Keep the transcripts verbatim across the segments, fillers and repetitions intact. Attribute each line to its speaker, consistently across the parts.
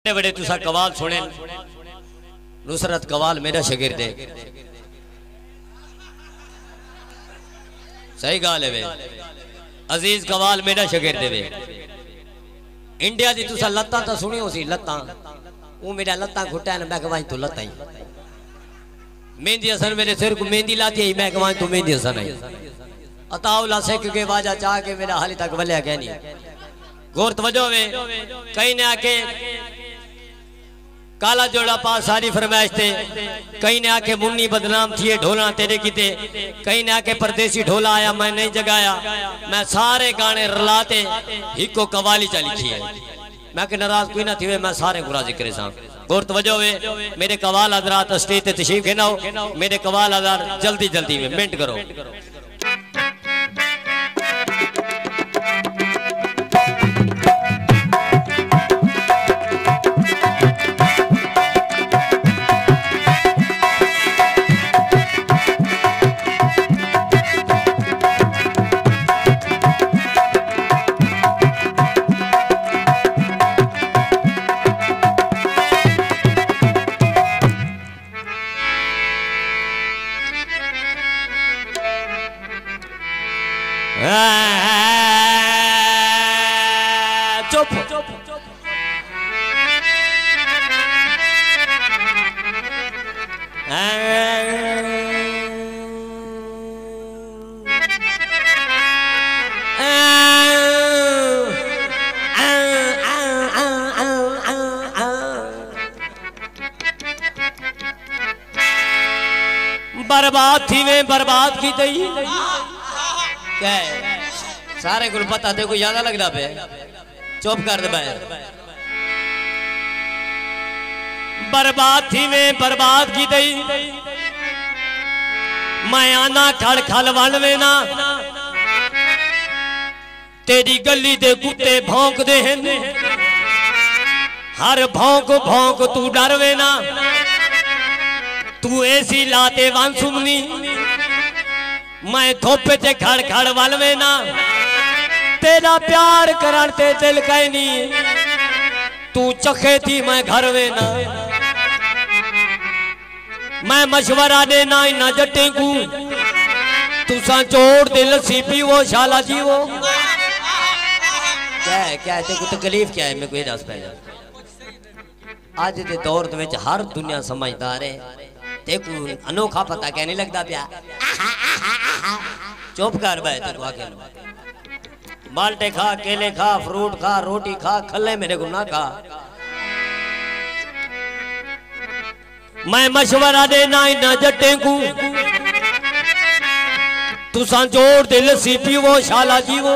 Speaker 1: बड़े तुसा कवाल सुने। नुसरत कवाल मेरा शागिर्द है, सही गाल है वे। अजीज कवाल मेरा शागिर्द है वे। इंडिया दी तुसा लत्ता तो सुनी हो सी, लत्ता वो मेरा लत्ता घुटा है ना, मैं कहवाई तू लत्ता ही। मेहंदी हसन मेरे सिर को मेहंदी लाती है, मैं कहवाई तू मेहंदी हसन है। अताउला से क्योंकि वाजा चाह के मेरा हाली तक बलिया कह नहीं। गौर तवज्जो वे, कहीं ने आके काला जोड़ा पास सारी फरमाइश थे, कहीं ने आके मुन्नी बदनाम थिए ढोला तेरे किते, कहीं ने आके परदेसी ढोला आया मैं नहीं जगाया। मैं सारे गाने रलाते हिको कवाली चा लिखी है। मैं के नाराज कोई ना थी वे, मैं सारे गुरा जिक्र सा। गौर तवज्जो वे, मेरे कवाल हजरात स्टेज ते तशरीफ घेनाओ। मेरे कवाल हजरात जल्दी जल्दी में मिनट करो। चुप बर्बाद थी में बर्बाद की दई क्या है? सारे को पता थे, कोई ज्यादा लगता पे। चुप कर दे भाई। बर्बाद थी में बर्बाद की दई, मैं आना खड़ खल वन में ना, तेरी गली दे कुत्ते भौंक दे हैं, हर भौंक भौंक तू डर वे ना, तू ऐसी लाते वन सुमनी, मैं थोपे ते खड़ खड़ वल में ना, तेरा प्यार करन ते दिल कहनी, तू चखे थी मैं घर में ना, मैं मशवरा देना इना जट्टे को, तुसा चोड़ दे लस्सी पीवो शाला जीवो। क्या है क्या है ते को तकलीफ क्या है? मैं कोई दस पै आज के दौर में हर दुनिया समझदार है, देखो अनोखा पता क्या नहीं लगता प्या। चुप कर भाई, तेरे आगे माल्टे खा, केले खा, फ्रूट खा, रोटी खा, खल्ले मेरे को ना खा। मैं मशवरा देना इना जट्टे को, तुसा जोड़ दे लस्सी पीवो शाला जीवो,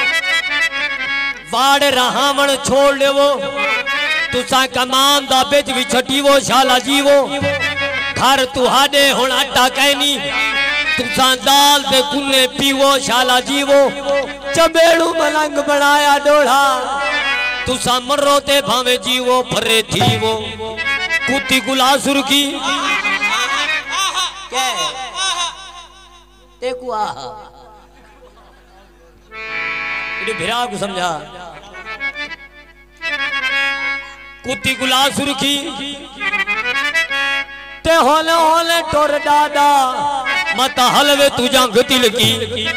Speaker 1: वाड़ रहावण छोड़ लेवो, तुसा कमान दा बिच भी छटीवो शाला जीवो, घर तुहाडे हुण आटा कहनी, तुसा दाल दे कुन्ने पीवो शाला जीवो, चबेड़ू मलंग बनाया डोढ़ा, तुसा मरो ते भावे जीवो भरे थीवो, कुत्ती गुला सुरखी देखो आहा इधर भिरा को समझा, कुत्ती गुला सुरखी ते होले होले टोर डाडा, मत हलवे तुझा गतिल की,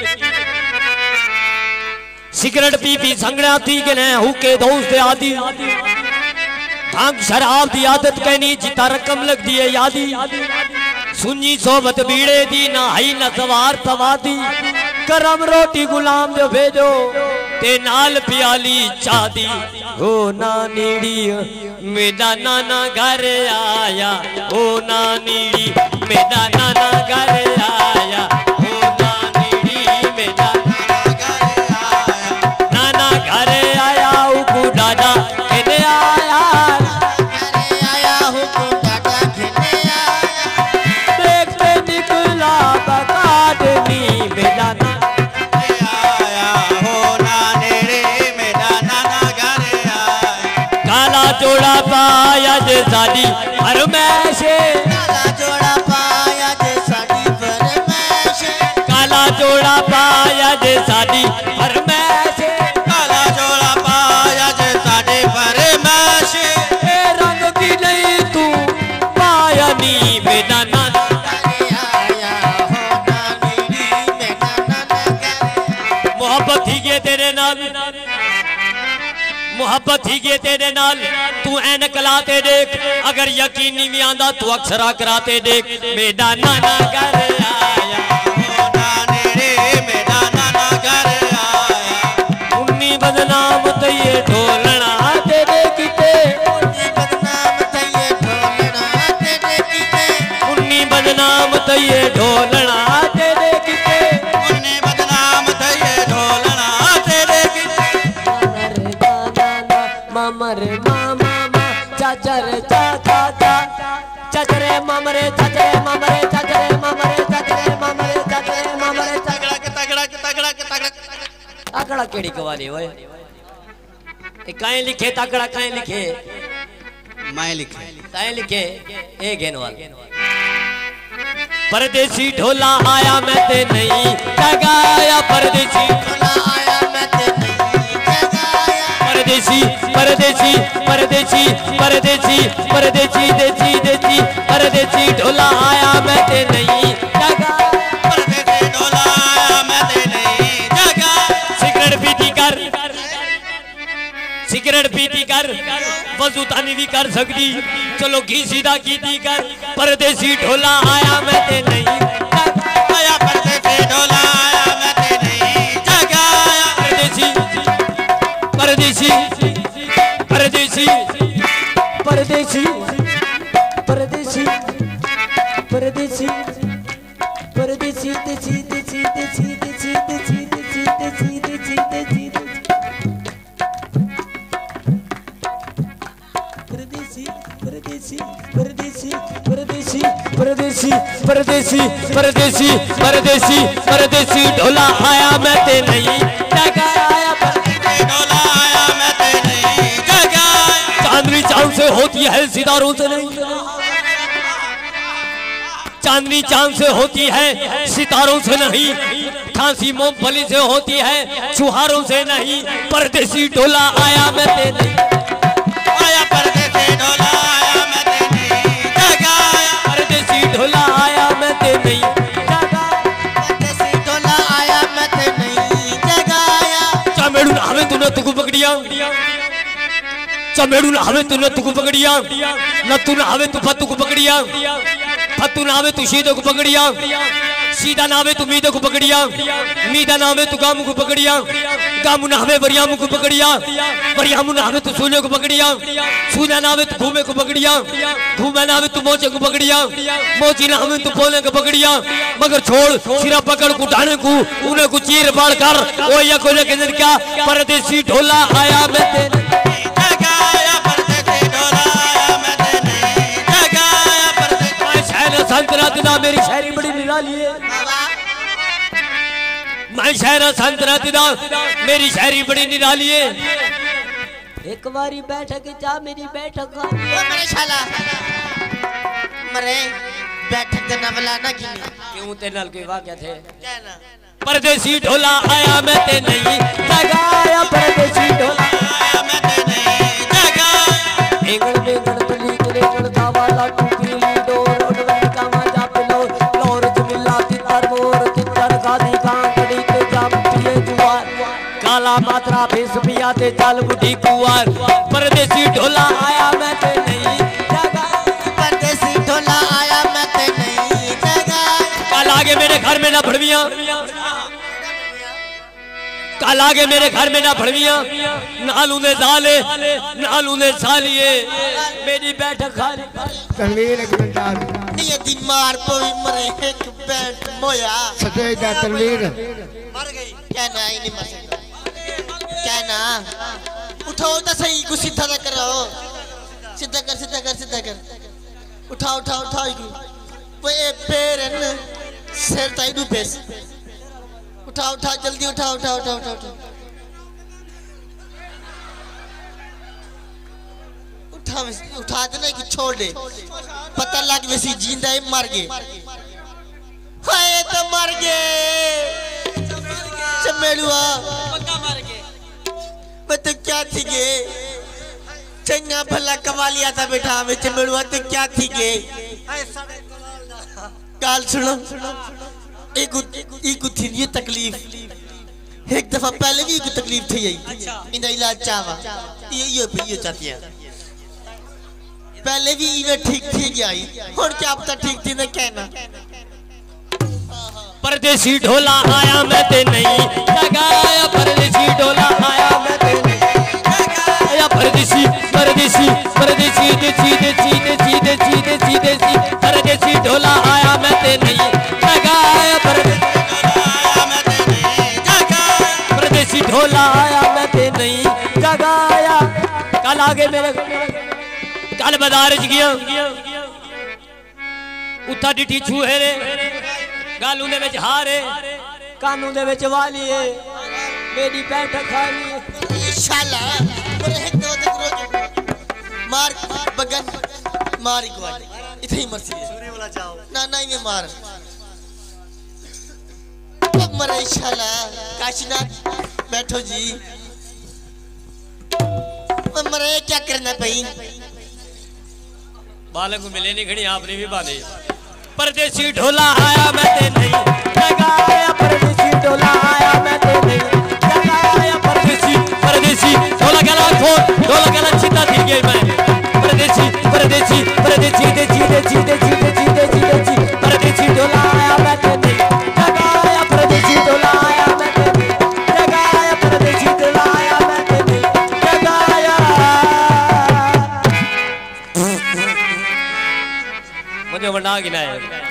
Speaker 1: सिगरेट पी पी संगड़ा थी के ने हुके दोस्त आदि, भांग शराब दी आदत कहनी, जिता रकम लग दी है यादी, सुनी सोबत बीड़े दी ना हई न सवार सवादी, करम रोटी गुलाम जो भेजो ते नाल प्याली चादी, हो नानीड़ी मेरा नाना घर आया, हो नानीड़ी मेरा नाना घर आया, हो नानीड़ी मेरा नाना घर आया, उकू दादा खेने आया, आया हुकू दादा खेने आया, देखते निकला बकाडनी मेरा नाना जोड़ा पाया जे साड़ी फरमाइशे, काला जोड़ा पाया जे साड़ी फरमाइशे, काला जोड़ा पाया जे साड़ी फरमाइशे, काला जोड़ा पाया जे साड़ी फरमाइशे, मुहब्बत ही गे तेरे नाल तू ऐनक लाते देख अगर यकीन नहीं भी आंदा तू अक्सरा कराते देख मेरा नाना घर आया नाने रे मेरा नाना घर आया उन्नी बदनाम तैये ढोलना तेरे किते उन्नी बदनाम तैये ढोलना तेरे किते उन्नी बदनाम तैये ढोलना तेरे किते उन्नी बदनाम तैये ढोलना तेरे किते मामा रे मामा मा चाचा रे चाचा चा चाचा रे मामा रे चाचा रे मामा रे चाचा रे मामा रे चाचा रे मामा रे चाचा रे मामा रे तगड़ा के तगड़ा के तगड़ा के तगड़ा तगड़ा केड़ी कवाली ओए ए काहे लिखे तगड़ा काहे लिखे मैं लिखे काहे लिखे ए गेनवाल परदेसी ढोला आया मैं ते नहीं जगाया परदेसी ढोला आया मैं ते नहीं जगाया परदेसी परदेसी परदेसी परदेसी परदेसी देसी देसी परदेसी ढोला आया मैं ते नहीं जगाया परदेसी ढोला आया मैं ते नहीं जगाया सिगरेट पीती कर सिगरेट पीती कर वजू तानी भी कर सकती चलो घी सीधा कीती कर परदेसी ढोला आया मैं ते नहीं जगाया परदेसी ढोला आया मैं ते नहीं जगाया परदेसी परदेसी परदेसी परदेसी परदेसी परदेसी परदेसी देसी देसी देसी देसी देसी देसी देसी देसी देसी परदेसी परदेसी परदेसी परदेसी परदेसी परदेसी परदेसी परदेसी परदेसी ढोला आया मैं ते नहीं जगाया परदेसी ढोला आया मैं ते नहीं जगाया चांदनी चांद से होती है सितारों से नहीं चांदनी चांद से होती है सितारों से नहीं खांसी मूंगफली से होती है चुहारों से नहीं परदेसी ढोला आया मैं ते नहीं आया परदेसी ढोला आया मैं ते नहीं जगाया परदेसी ढोला आया मैं ते नहीं जगाया परदेसी ढोला आया मैं ते नहीं जगाया चमेड़ू हमें तूने तुको पकड़िया चमेड़ू हमें तूने तुको पकड़िया न तूने हमें तू फतू को पकड़िया फतू नावे तू शीदे को पकड़िया सीधा नावे तू मीदे को पकड़िया मीदा नावे तू गामू को पकड़िया गामू नावे बरियामू को पकड़िया बरियामू नावे तू सोने को पकड़िया सोना नावे तू घूमे को पकड़िया घूमे नावे तू मोचे को पकड़िया मोची नावे तू बोले को पकड़िया मगर छोड़ सिरा पकड़ को उठाने को उन्हें को चीर बाढ़ कर ओ या को लेके क्या परदेसी ढोला आया मैं ते जगाया परदेसी ढोला आया मैं ते नहीं जगाया परदेसी शायर संतरात ना मेरी शायरी बड़ी निराली है मैं शायरा संतरात ना मेरी शायरी बड़ी निराली है एक बारी बैठक जा मेरी बैठक ओ मेरे शाला मरे बैठक का नवला ना की क्यों ते नाल के वाक्य थे कहना परदेसी ढोला आया मैं ते नहीं जगाया परदेसी ढोला आया मैं ते नहीं जगाया एंगल में गणपति करे गणता वाला टूटी डोर उड़वली का मजा पिलो लोर जमिला तितर मोर तितर गादी कांकड़ी के जाम पिए जुआर काला मात्रा भेस पिया ते चाल बुढ़ी कुआर परदेसी ढोला आया मैं ते नहीं जगाया परदेसी ढोला आया मैं ते नहीं जगाया काल आगे मेरे घर में ना भड़वियां काल आगे मेरे घर में ना भड़वियां नालू ने साले नालू ने सालिए मेरी बैठक खाली
Speaker 2: तनवीर एक मिनट
Speaker 3: नियति मार कोई मरे एक बैठ मोया
Speaker 2: सजे दा तनवीर
Speaker 3: मर गई क्या ना ही नहीं मर सकता क्या ना उठाओ तो सही कुछ सीधा ना करो सीधा कर सीधा कर सीधा कर उठाओ उठाओ उठाओ वो ए पेरन सिर ताई दू पेस उठाओ उठाओ जल्दी उठाओ उठाओ उठाओ उठाओ उठा उठा देना कि छोड़ दे पता लग वैसी जिंदा है मर गए हाय तो मर गए चमेलुआ पक्का मर गए मैं तो क्या थी गे चंगा भला कवालिया था बेटा हमें चमेलुआ तो क्या थी गे काल सुनो एक एक थी ये तकलीफ एक दफा पहले भी एक तकलीफ थी यही इन इलाज चावा ये ये ये चाहती है पहले भी इवे ठीक ठीक आई और क्या पता ठीक थी ना कहना
Speaker 1: परदेसी ढोला आया मैं ते नहीं जगाया परदेसी ढोला आया मैं ते नहीं जगाया परदेसी परदेसी परदेसी देसी देसी देसी देसी देसी देसी परदेसी ढोला आया मैं ते नहीं जगाया परदेसी ढोला आया मैं ते नहीं जगाया कल आगे मेरे कल बाजार च गया उठा डिठी छूहे रे गालू दे विच हारे कानू दे विच वाली है मेरी पैठ खाली
Speaker 3: शाला बोले एक दो तक रोज मार बगन मार गवा इथे ही मरसी सोने वाला जाओ ना ना ये मार अब मरे शाला काशीनाथ बैठो जी मरे क्या करना पई
Speaker 1: बालक को मिले नहीं खड़ी आपने भी बांधे परदेसी ढोला आया मैं ते नहीं जगाया परदेसी ढोला आया मैं ते नहीं जगाया परदेसी परदेसी ढोला गला खोल ढोला गला चिता दिल गई मैं परदेसी परदेसी परदेसी देसी देसी देसी देसी देसी देसी परदेसी ढोला आया मैं ते नहीं जगाया परदेसी ढोला आया मैं ते नहीं जगाया परदेसी ढोला आया मैं ते नहीं जगाया मुझे बना गिना है